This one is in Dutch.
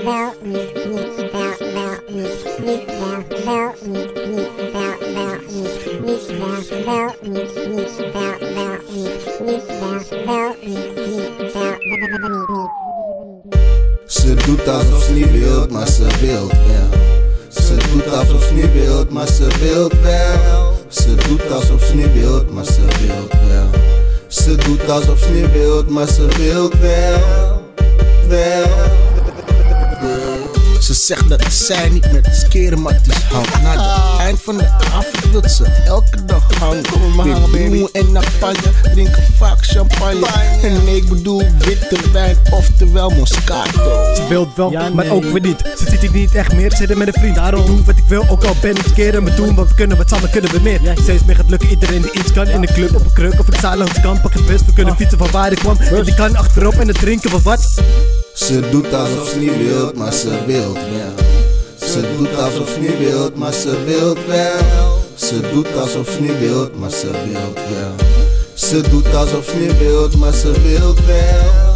wel niet, niet wel, wel niet, niet wel, wel niet, niet wel, wel niet, niet wel, wel niet, niet wel, wel niet, niet wel, wel niet, niet wel, niet. Ze doet alsof ze niet wilt, maar ze wilt wel. Ze doet alsof ze niet wilt, maar ze wilt wel. Ze doet alsof ze niet wilt, maar ze wilt wel. Ze doet alsof ze niet wilt, maar ze wilt wel. Ze zegt dat zij niet met Skere matties hangt. Na het eind van de avond wil ze elke dag hangen. Weer en napagne, drinken vaak champagne. En nee, ik bedoel witte wijn, oftewel Moscato. Ze wilt wel, ja, maar ook weer niet. Ze ziet het niet echt meer, zitten met een vriend. Daarom doe wat ik wil, ook al ben ik Skere. We doen wat we kunnen, wat samen kunnen we meer. Steeds meer gaat lukken, iedereen die iets kan. In de club, op een kruk of ik sta langs de kant. Pak het best, we kunnen fietsen van waar ik kwam. En die kan achterop en het drinken van wat? Ze doet alsof ze niet wilt, maar ze wilt wel. Ze doet alsof ze niet wilt, maar ze wilt wel. Ze doet alsof ze niet wilt, maar ze wilt wel. Ze doet alsof ze niet wilt, maar ze wilt wel.